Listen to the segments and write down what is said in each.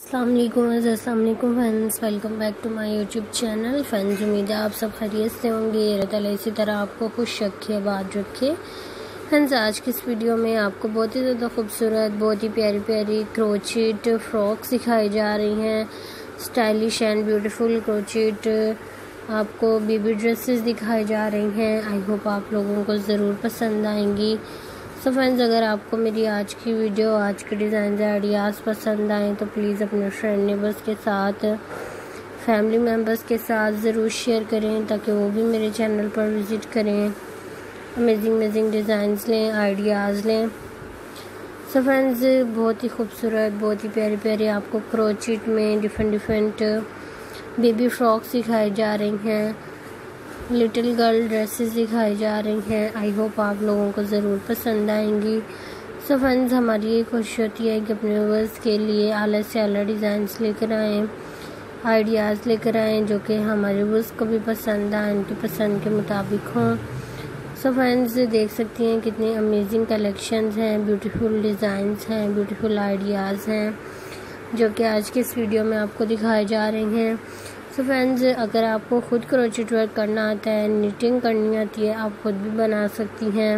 अस्सलाम वालेकुम friends, welcome back to my YouTube channel. Friends, उम्मीद है आप सब खैरियत से होंगे। अल्लाह ताला इसी तरह आपको खुश रखे, आबाद रखे। फ्रेंड्स, आज की इस वीडियो में आपको बहुत ही ज़्यादा खूबसूरत, बहुत ही प्यारी प्यारी क्रोचेट फ्रॉक सिखाई जा रही हैं। स्टाइलिश एंड ब्यूटीफुल क्रोचेट आपको बेबी ड्रेसेस दिखाई जा रही हैं। आई होप आप लोगों को ज़रूर पसंद आएंगी। सो फ्रेंड्स, अगर आपको मेरी आज की वीडियो, आज के डिज़ाइन आइडियाज़ पसंद आए तो प्लीज़ अपने फ्रेंड नेबर्स के साथ, फैमिली मेम्बर्स के साथ ज़रूर शेयर करें ताकि वो भी मेरे चैनल पर विज़िट करें, अमेजिंग डिज़ाइंस लें, आइडियाज़ लें। सो फ्रेंड्स, बहुत ही खूबसूरत, बहुत ही प्यारे प्यारे आपको क्रोचेट में डिफरेंट बेबी फ्रॉक सिखाई जा रही हैं, लिटिल गर्ल ड्रेसेस दिखाई जा रही हैं। आई होप आप लोगों को ज़रूर पसंद आएंगी। सो फ्रेंड्स, हमारी ये कोशिश होती है कि अपने व्यूअर्स के लिए आला से आला डिज़ाइंस लेकर आएँ, आइडियाज़ लेकर आएँ जो कि हमारे व्यूअर्स को भी पसंद आए, उनकी पसंद के मुताबिक हों। सो फ्रेंड्स, देख सकती हैं कितनी अमेजिंग कलेक्शंस हैं, ब्यूटीफुल डिज़ाइंस हैं, ब्यूटीफुल आइडियाज़ हैं जो कि आज के इस वीडियो में आपको दिखाए जा रहे हैं। सो फ्रेंड्स, अगर आपको खुद क्रोचेट वर्क करना आता है, निटिंग करनी आती है, आप खुद भी बना सकती हैं।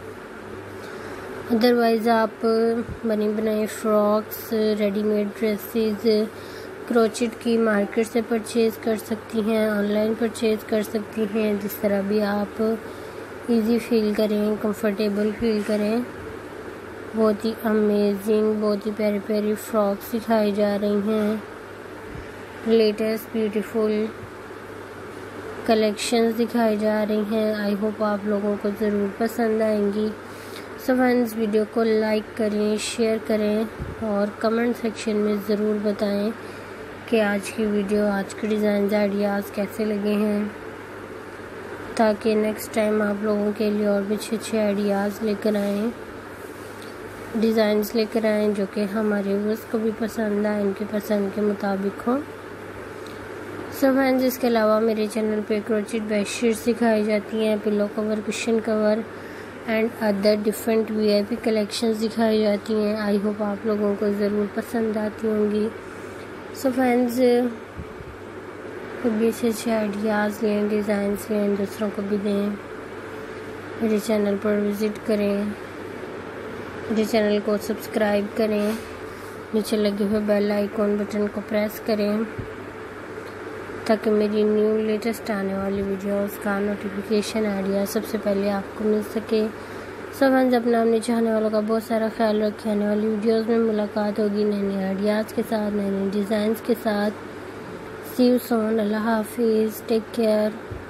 अदरवाइज़ आप बनी बनाई फ्रॉक्स, रेडीमेड ड्रेसेस क्रोचेट की मार्केट से परचेज़ कर सकती हैं, ऑनलाइन परचेज़ कर सकती हैं, जिस तरह भी आप इजी फील करें, कंफर्टेबल फील करें। बहुत ही अमेजिंग, बहुत ही प्यारी प्यारी फ्रॉक सिखाई जा रही हैं। लेटेस्ट ब्यूटीफुल कलेक्शंस दिखाई जा रही हैं। आई होप आप लोगों को ज़रूर पसंद आएंगी। सो फ्रेंड्स, वीडियो को लाइक करें, शेयर करें और कमेंट सेक्शन में ज़रूर बताएं कि आज की वीडियो, आज के डिज़ाइन आइडियाज़ कैसे लगे हैं, ताकि नेक्स्ट टाइम आप लोगों के लिए और भी अच्छे आइडियाज़ लेकर आएँ, डिज़ाइंस लेकर आएँ जो कि हमारे व्यूअर्स को भी पसंद आए, उनकी पसंद के मुताबिक हों। सो फ्रेंड्स, इसके अलावा मेरे चैनल पे क्रोचेट बेडशीट सिखाई जाती हैं, pillow cover, cushion cover and other different VIP collections दिखाई जाती हैं। आई होप आप लोगों को ज़रूर पसंद आती होंगी। सो फ्रेंड्स, खुद भी अच्छे आइडियाज़ लें, डिज़ाइंस लें, दूसरों को भी दें। मेरे चैनल पर विज़िट करें, मेरे चैनल को सब्सक्राइब करें, नीचे लगे हुए बेल आइकॉन बटन को प्रेस करें ताकि मेरी न्यू लेटेस्ट आने वाली वीडियोस का नोटिफिकेशन आइडिया सबसे पहले आपको मिल सके। सो फ्रेंड्स, अपना अपने चाहने वालों का बहुत सारा ख्याल रखें। आने वाली वीडियोस में मुलाकात होगी नए नए आइडियाज़ के साथ, नए नए डिज़ाइंस के साथ। सी यू सून। अल्लाह हाफिज़, टेक केयर।